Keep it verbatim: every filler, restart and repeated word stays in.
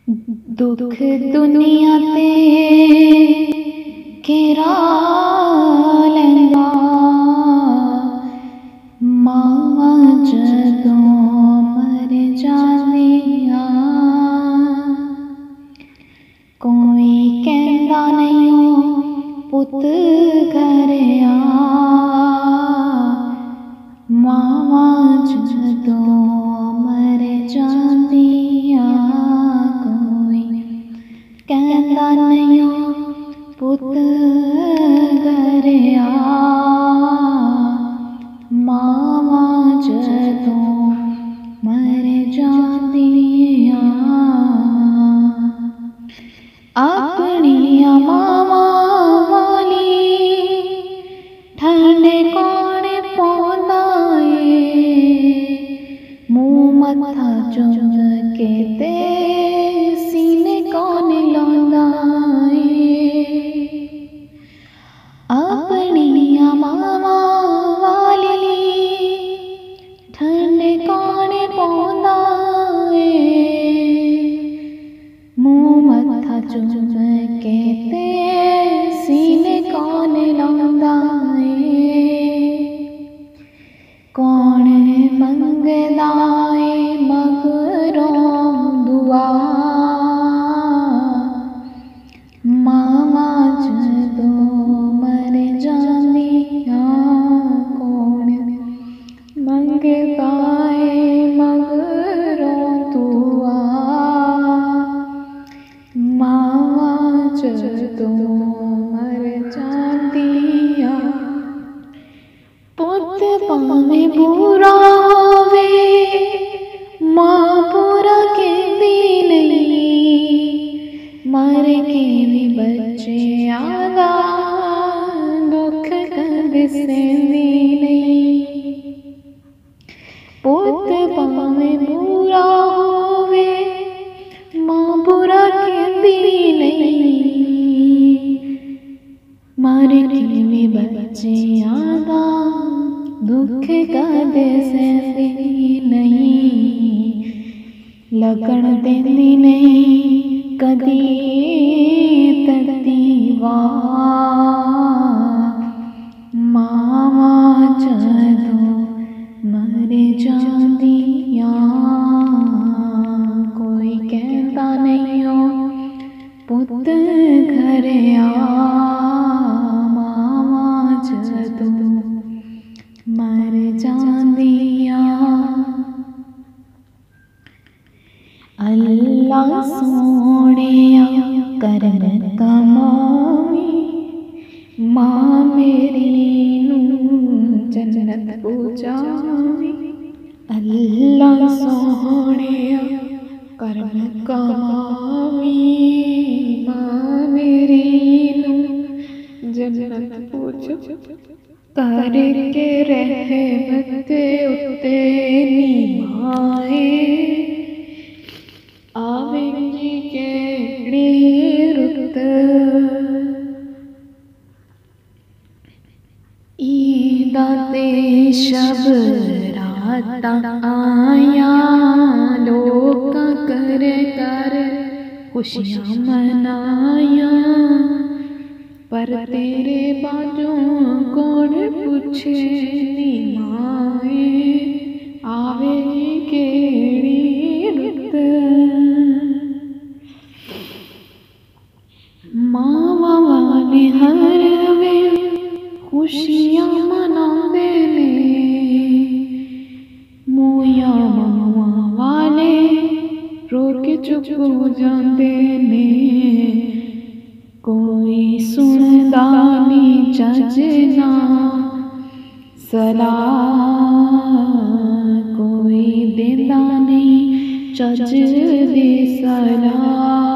दुख दुनिया ते केरा लैंदा मां जदों मर जांदियां। कोई कहंदा नहीं पुत घर आ, मां जदों मर जांदियां। कोई कहंदा नहीं पुत घर आ, मां जदों मर जांदियां। अपनियां मावां वाली ठंड कौन पौंदा ए, मुँह मत्था चुम के ते सीने कौन लांदा ए। अपनियां मावां वाली ठंड कौन पौंदा ए, मुँह मत्था चुम के ते सीने कौन लांदा ए। कौन मंगदा ए मगरों दुआ, मावां जदों मर जांदियां। कौन मंगदा ए मगरों दुआ, मावां जदों मर जांदियां। पुत भावें बुरा होवे मां बुरा कहंदी नहीं, मर के भी बच्चेआं दा दुख कदे सहंदी नहीं। पुत भावें बुरा होवे मां बुरा कहंदी नहीं, मर के भी बच्चेआं दा दुख कदे सहंदी नहीं। लगन देंदी नहीं कदी तत्ती वाह, मावां जदों मर जांदियां। कोई कहंदा नहीं पुत घर आ, मावां जदों मर जांदियां। अल्लाह सोहणिया करन कमावी, मां मेरी नूं जन्नत पहुंचावी। अल्लाह सोहणिया करन कमावी, मां मेरी नूं जन्नत पहुंचावी। करके रहमत उत्ते निभाए, आवेंगी केड़ी रुत। ईदा ते शब रातां आया, लोकां कर कर खुशियां मनाया। पर तेरे बाजों कौन पूछे नी माए, आवेगी केड़ी रुत। मावां वाले हर वेले खुशियां मनांदे ने, मोया मावां वाले रो के चुप हो जांदे ने। कोई सुनदा नी चज नाल सलाह, कोई देंदा नहीं चज दी सलाह।